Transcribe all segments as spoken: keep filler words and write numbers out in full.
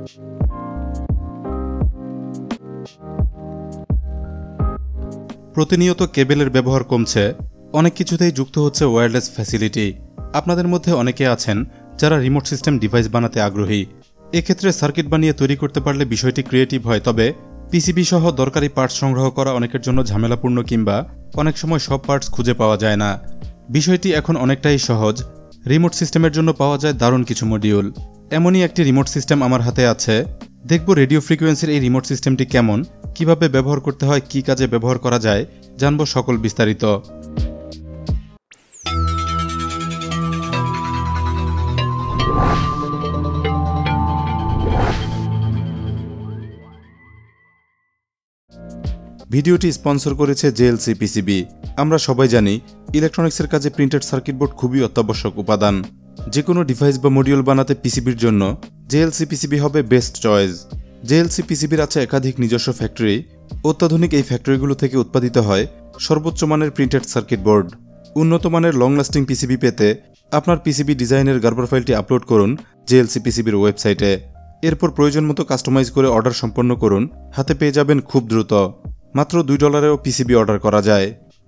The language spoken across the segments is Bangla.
প্রতিনিয়ত কেবলের ব্যবহার কমছে, অনেক কিছুতেই যুক্ত হচ্ছে ওয়্যারলেস ফ্যাসিলিটি। আপনাদের মধ্যে অনেকে আছেন যারা রিমোট সিস্টেম ডিভাইস বানাতে আগ্রহী। এক্ষেত্রে সার্কিট বানিয়ে তৈরি করতে পারলে বিষয়টি ক্রিয়েটিভ হয়, তবে পিসিবি সহ দরকারি পার্টস সংগ্রহ করা অনেকের জন্য ঝামেলাপূর্ণ কিংবা অনেক সময় সব পার্টস খুঁজে পাওয়া যায় না। বিষয়টি এখন অনেকটাই সহজ। রিমোট সিস্টেমের জন্য পাওয়া যায় দারুণ কিছু মডিউল। এমনই একটি রিমোট সিস্টেম আমার হাতে আছে। দেখব রেডিও ফ্রিকোয়েন্সির এই রিমোট সিস্টেমটি কেমন, কিভাবে ব্যবহার করতে হয়, কী কাজে ব্যবহার করা যায়, জানব সকল বিস্তারিত। ভিডিওটি স্পন্সর করেছে জেএলসি পিসিবি। আমরা সবাই জানি ইলেকট্রনিক্সের কাজে প্রিন্টেড সার্কিট বোর্ড খুবই অত্যাবশ্যক উপাদান। যে কোনো ডিভাইস বা মডিউল বানাতে পিসিবির জন্য জেএলসি পিসিবি হবে বেস্ট চয়েস। জেএলসি পিসিবির আছে একাধিক নিজস্ব ফ্যাক্টরি। অত্যাধুনিক এই ফ্যাক্টরিগুলো থেকে উৎপাদিত হয় সর্বোচ্চ মানের প্রিন্টেড সার্কিট বোর্ড। উন্নত মানের লং লাস্টিং পিসিবি পেতে আপনার পিসিবি ডিজাইনের গার্বার ফাইলটি আপলোড করুন জেএলসি পিসিবির ওয়েবসাইটে। এরপর প্রয়োজন মতো কাস্টমাইজ করে অর্ডার সম্পন্ন করুন, হাতে পেয়ে যাবেন খুব দ্রুত। মাত্র দুই ডলারেও পিসিবি অর্ডার করা যায়।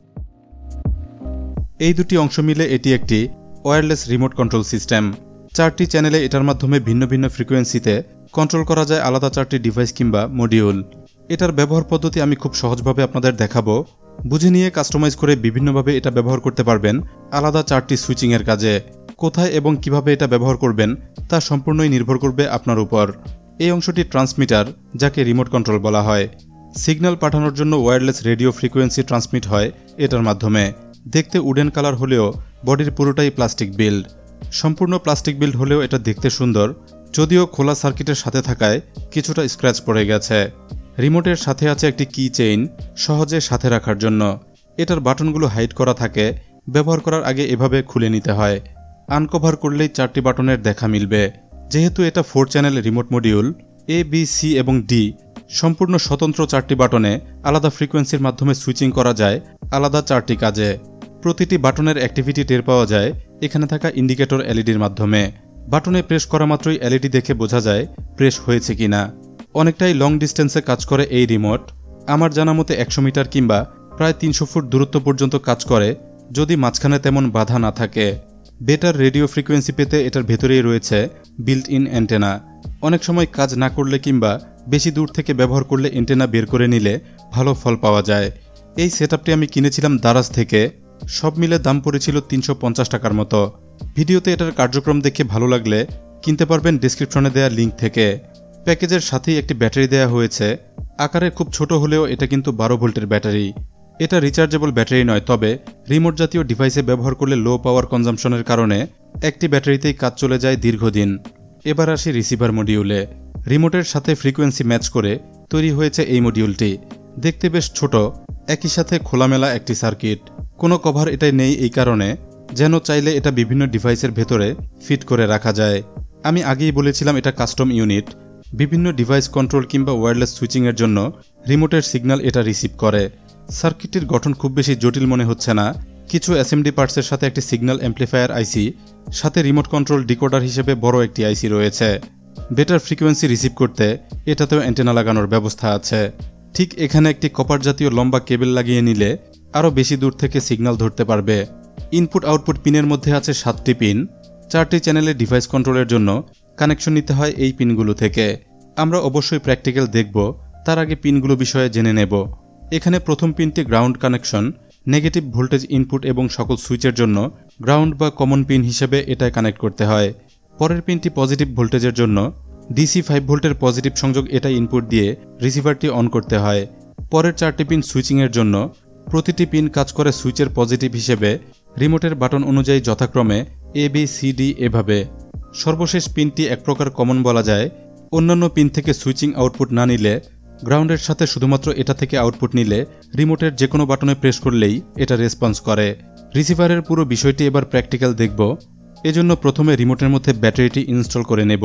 এই দুটি অংশ মিলে এটি একটি ওয়্যারলেস রিমোট কন্ট্রোল সিস্টেম। চারটি চ্যানেলে এটার মাধ্যমে ভিন্ন ভিন্ন ফ্রিকোয়েন্সিতে কন্ট্রোল করা যায় আলাদা চারটি ডিভাইস কিংবা মডিউল। এটার ব্যবহার পদ্ধতি আমি খুব সহজভাবে আপনাদের দেখাবো। বুঝে নিয়ে কাস্টমাইজ করে বিভিন্নভাবে এটা ব্যবহার করতে পারবেন আলাদা চারটি সুইচিংয়ের কাজে। কোথায় এবং কিভাবে এটা ব্যবহার করবেন তা সম্পূর্ণই নির্ভর করবে আপনার উপর। এই অংশটি ট্রান্সমিটার, যাকে রিমোট কন্ট্রোল বলা হয়। সিগন্যাল পাঠানোর জন্য ওয়্যারলেস রেডিও ফ্রিকোয়েন্সি ট্রান্সমিট হয় এটার মাধ্যমে। দেখতে উডেন কালার হলেও বডির পুরোটাই প্লাস্টিক বিল্ড। সম্পূর্ণ প্লাস্টিক বিল্ড হলেও এটা দেখতে সুন্দর, যদিও খোলা সার্কিটের সাথে থাকায় কিছুটা স্ক্র্যাচ পড়ে গেছে। রিমোটের সাথে আছে একটি কি চেইন, সহজে সাথে রাখার জন্য। এটার বাটনগুলো হাইড করা থাকে, ব্যবহার করার আগে এভাবে খুলে নিতে হয়। আনকভার করলেই চারটি বাটনের দেখা মিলবে। যেহেতু এটা four channel remote module, A B C এবং ডি সম্পূর্ণ স্বতন্ত্র চারটি বাটনে আলাদা ফ্রিকোয়েন্সির মাধ্যমে সুইচিং করা যায় আলাদা চারটি কাজে। প্রতিটি বাটনের অ্যাক্টিভিটি টের পাওয়া যায় এখানে থাকা ইন্ডিকেটর এলইডির মাধ্যমে। বাটনে প্রেস করা মাত্রই এলইডি দেখে বোঝা যায় প্রেস হয়েছে কিনা। অনেকটাই লং ডিস্টেন্সে কাজ করে এই রিমোট। আমার জানা মতে একশো মিটার কিংবা প্রায় তিনশো ফুট দূরত্ব পর্যন্ত কাজ করে, যদি মাঝখানে তেমন বাধা না থাকে। বেটার রেডিও ফ্রিকোয়েন্সি পেতে এটার ভেতরেই রয়েছে বিল্ট ইন অ্যান্টেনা। অনেক সময় কাজ না করলে কিংবা বেশি দূর থেকে ব্যবহার করলে অ্যান্টেনা বের করে নিলে ভালো ফল পাওয়া যায়। এই সেটআপটি আমি কিনেছিলাম দারাজ থেকে। সব মিলে দাম পড়েছিল তিনশো পঞ্চাশ টাকার মতো। ভিডিওতে এটার কার্যক্রম দেখে ভালো লাগলে কিনতে পারবেন ডেসক্রিপশনে দেওয়া লিঙ্ক থেকে। প্যাকেজের সাথেই একটি ব্যাটারি দেওয়া হয়েছে। আকারে খুব ছোট হলেও এটা কিন্তু বারো ভোল্টের ব্যাটারি। এটা রিচার্জেবল ব্যাটারি নয়, তবে রিমোট জাতীয় ডিভাইসে ব্যবহার করলে লো পাওয়ার কনজাম্পশনের কারণে একটি ব্যাটারিতেই কাজ চলে যায় দীর্ঘদিন। এবার আসি রিসিভার মডিউলে। রিমোটের সাথে ফ্রিকোয়েন্সি ম্যাচ করে তৈরি হয়েছে এই মডিউলটি। দেখতে বেশ ছোট, একই সাথে খোলামেলা একটি সার্কিট। কোনো কভার এটাই নেই এই কারণে যেন চাইলে এটা বিভিন্ন ডিভাইসের ভেতরে ফিট করে রাখা যায়। আমি আগেই বলেছিলাম এটা কাস্টম ইউনিট। বিভিন্ন ডিভাইস কন্ট্রোল কিংবা ওয়্যারলেস সুইচিংয়ের জন্য রিমোটের সিগন্যাল এটা রিসিভ করে। সার্কিটটির গঠন খুব বেশি জটিল মনে হচ্ছে না। কিছু এসএমডি পার্টসের সাথে একটি সিগন্যাল অ্যাম্প্লিফায়ার আইসি, সাথে রিমোট কন্ট্রোল ডিকোডার হিসেবে বড় একটি আইসি রয়েছে। বেটার ফ্রিকোয়েন্সি রিসিভ করতে এটাতেও অ্যান্টেনা লাগানোর ব্যবস্থা আছে। ঠিক এখানে একটি কপার জাতীয় লম্বা কেবল লাগিয়ে নিলে আরও বেশি দূর থেকে সিগন্যাল ধরতে পারবে। ইনপুট আউটপুট পিনের মধ্যে আছে সাতটি পিন। চারটি চ্যানেলের ডিভাইস কন্ট্রোলের জন্য কানেকশন নিতে হয় এই পিনগুলো থেকে। আমরা অবশ্যই প্র্যাকটিক্যাল দেখব, তার আগে পিনগুলো বিষয়ে জেনে নেব। এখানে প্রথম পিনটি ground connection. Negative voltage input এবং সকল সুইচের জন্য গ্রাউন্ড বা কমন পিন হিসেবে এটায় কানেক্ট করতে হয়। পরের পিনটি পজিটিভ ভোল্টেজের জন্য। ডিসি ফাইভ ভোল্টের পজিটিভ সংযোগ এটা ইনপুট দিয়ে রিসিভারটি অন করতে হয়। পরের চারটি পিন সুইচিংয়ের জন্য। প্রতিটি পিন কাজ করে সুইচের পজিটিভ হিসেবে। রিমোটের বাটন অনুযায়ী যথাক্রমে এ বি সি ডি এভাবে। সর্বশেষ পিনটি এক প্রকার কমন বলা যায়। অন্যান্য পিন থেকে সুইচিং আউটপুট না নিলে, গ্রাউন্ডের সাথে শুধুমাত্র এটা থেকে আউটপুট নিলে রিমোটের যে কোনো বাটনে প্রেস করলেই এটা রেসপন্স করে। রিসিভারের পুরো বিষয়টি এবার প্র্যাকটিক্যাল দেখব। এজন্য প্রথমে রিমোটের মধ্যে ব্যাটারিটি ইনস্টল করে নেব।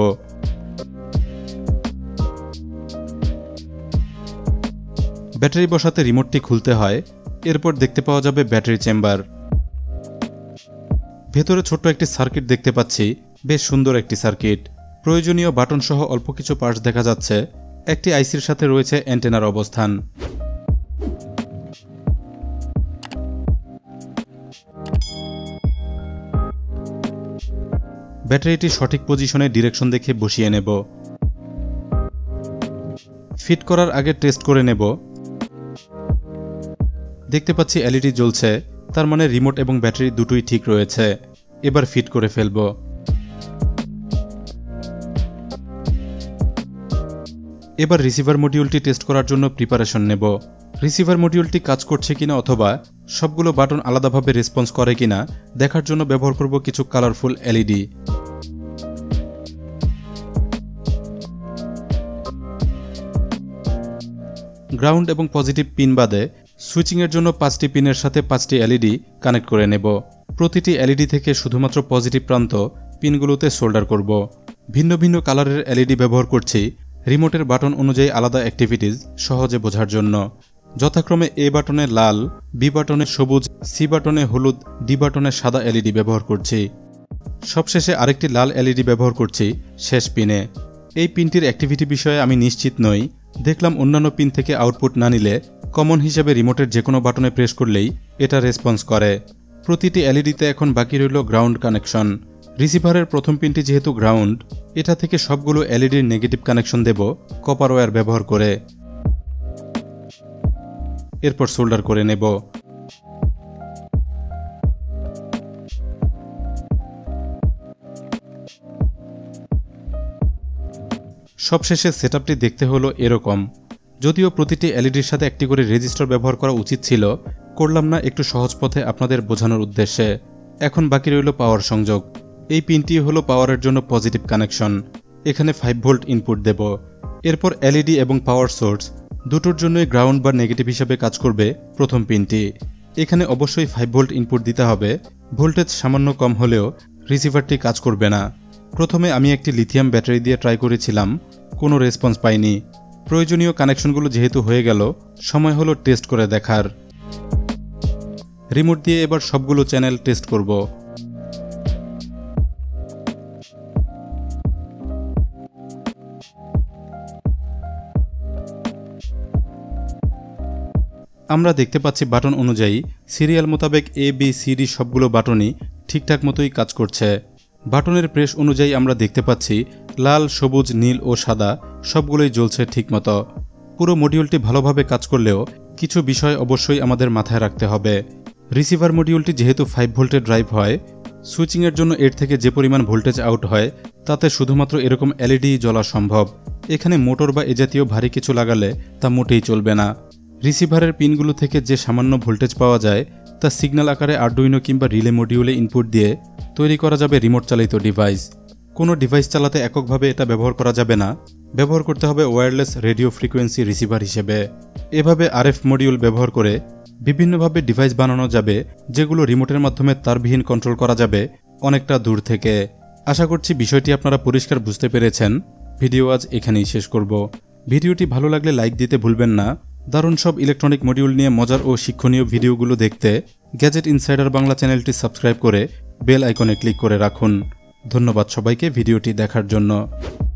ব্যাটারি বসাতে রিমোটটি খুলতে হয়। এরপর দেখতে পাওয়া যাবে ব্যাটারি চেম্বার। ভেতরে ছোট্ট একটি সার্কিট দেখতে পাচ্ছি, বেশ সুন্দর একটি সার্কিট। প্রয়োজনীয় বাটন সহ অল্প কিছু পার্টস দেখা যাচ্ছে। একটি আইসির সাথে রয়েছে অ্যান্টেনার অবস্থান। ব্যাটারিটি সঠিক পজিশনে ডিরেকশন দেখে বসিয়ে নেব। ফিট করার আগে টেস্ট করে নেব। দেখতে পাচ্ছি এলইডি জ্বলছে, তার মানে রিমোট এবং ব্যাটারি দুটোই ঠিক রয়েছে। এবার ফিট করে ফেলব। এবার রিসিভার মডিউলটি টেস্ট করার জন্য প্রিপারেশন নেব। রিসিভার মডিউলটি কাজ করছে কিনা অথবা সবগুলো বাটন আলাদাভাবে রেসপন্স করে কিনা দেখার জন্য ব্যবহার করব কিছু কালারফুল এলইডি। গ্রাউন্ড এবং পজিটিভ পিন বাদে সুইচিংয়ের জন্য পাঁচটি পিনের সাথে পাঁচটি এলইডি কানেক্ট করে নেব। প্রতিটি এলইডি থেকে শুধুমাত্র পজিটিভ প্রান্ত পিনগুলোতে সোল্ডার করব। ভিন্ন ভিন্ন কালারের এলইডি ব্যবহার করছি রিমোটের বাটন অনুযায়ী আলাদা অ্যাক্টিভিটিস সহজে বোঝার জন্য। যথাক্রমে এ বাটনে লাল, বি বাটনে সবুজ, সি বাটনে হলুদ, ডি বাটনে সাদা এলইডি ব্যবহার করছি। সবশেষে আরেকটি লাল এলইডি ব্যবহার করছি শেষ পিনে। এই পিনটির অ্যাক্টিভিটি বিষয়ে আমি নিশ্চিত নই। দেখলাম অন্যান্য পিন থেকে আউটপুট না নিলে কমন হিসেবে রিমোটের যে কোনো বাটনে প্রেস করলেই এটা রেসপন্স করে। প্রতিটি এলইডিতে এখন বাকি রইল গ্রাউন্ড কানেকশন। রিসিভারের প্রথম পিনটি যেহেতু গ্রাউন্ড, এটা থেকে সবগুলো এলইডির নেগেটিভ কানেকশন দেব কপার ওয়্যার ব্যবহার করে। এরপর সোল্ডার করে নেব। সবশেষে সেটআপটি দেখতে হলো এরকম। যদিও প্রতিটি এলইডির সাথে একটি করে রেজিস্টার ব্যবহার করা উচিত ছিল, করলাম না একটু সহজ পথে আপনাদের বোঝানোর উদ্দেশ্যে। এখন বাকি রইল পাওয়ার সংযোগ। এই পিনটি হলো পাওয়ারের জন্য পজিটিভ কানেকশন। এখানে ফাইভ ভোল্ট ইনপুট দেব। এরপর এলইডি এবং পাওয়ার সোর্স দুটোর জন্যই গ্রাউন্ড বা নেগেটিভ হিসাবে কাজ করবে প্রথম পিনটি। এখানে অবশ্যই ফাইভ ভোল্ট ইনপুট দিতে হবে। ভোল্টেজ সামান্য কম হলেও রিসিভারটি কাজ করবে না। প্রথমে আমি একটি লিথিয়াম ব্যাটারি দিয়ে ট্রাই করেছিলাম, কোনো রেসপন্স পাইনি। প্রয়োজনীয় কানেকশনগুলো যেহেতু হয়ে গেল, সময় হলো টেস্ট করে দেখার। রিমোট দিয়ে এবার সবগুলো চ্যানেল টেস্ট করব। আমরা দেখতে পাচ্ছি বাটন অনুযায়ী সিরিয়াল মোতাবেক এ বি সি ডি সবগুলো বাটনই ঠিকঠাক মতোই কাজ করছে। বাটনের প্রেস অনুযায়ী আমরা দেখতে পাচ্ছি লাল, সবুজ, নীল ও সাদা সবগুলোই জ্বলছে ঠিকমতো। পুরো মডিউলটি ভালোভাবে কাজ করলেও কিছু বিষয় অবশ্যই আমাদের মাথায় রাখতে হবে। রিসিভার মডিউলটি যেহেতু ফাইভ ভোল্টের ড্রাইভ হয়, সুইচিংয়ের জন্য এর থেকে যে পরিমাণ ভোল্টেজ আউট হয় তাতে শুধুমাত্র এরকম এলইডি জ্বলা সম্ভব। এখানে মোটর বা এ জাতীয় ভারী কিছু লাগালে তা মোটেই চলবে না। রিসিভারের পিনগুলো থেকে যে সামান্য ভোল্টেজ পাওয়া যায় তা সিগন্যাল আকারে আরডুইনো কিংবা রিলে মডিউলে ইনপুট দিয়ে তৈরি করা যাবে রিমোট চালিত ডিভাইস। কোনো ডিভাইস চালাতে এককভাবে এটা ব্যবহার করা যাবে না, ব্যবহার করতে হবে ওয়্যারলেস রেডিও ফ্রিকোয়েন্সি রিসিভার হিসেবে। এভাবে আরএফ মডিউল ব্যবহার করে বিভিন্নভাবে ডিভাইস বানানো যাবে, যেগুলো রিমোটের মাধ্যমে তারবিহীন কন্ট্রোল করা যাবে অনেকটা দূর থেকে। আশা করছি বিষয়টি আপনারা পরিষ্কার বুঝতে পেরেছেন। ভিডিও আজ এখানেই শেষ করব। ভিডিওটি ভালো লাগলে লাইক দিতে ভুলবেন না। দারুণ সব ইলেকট্রনিক মডিউল নিয়ে মজার ও শিক্ষণীয় ভিডিওগুলো দেখতে গ্যাজেট ইনসাইডার বাংলা চ্যানেলটি সাবস্ক্রাইব করে বেল আইকনে ক্লিক করে রাখুন। ধন্যবাদ সবাইকে ভিডিওটি দেখার জন্য।